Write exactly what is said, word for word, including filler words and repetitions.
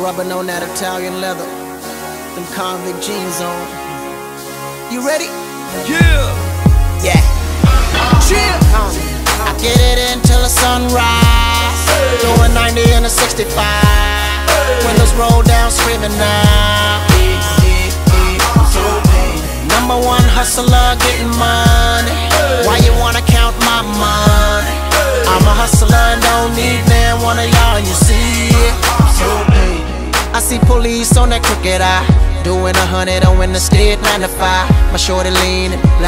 Rubbing on that Italian leather, them convict jeans on. You ready? Yeah. Yeah. Chill. I get it until the sunrise. Doing ninety in a sixty-five. Windows roll down, screaming now. Number one hustler, getting money. Why you wanna count my money? I'm a hustler and don't need man one of y'all, you see it. I see police on that crooked eye, doing a hundred on in the state nine to five. My shorty leaning.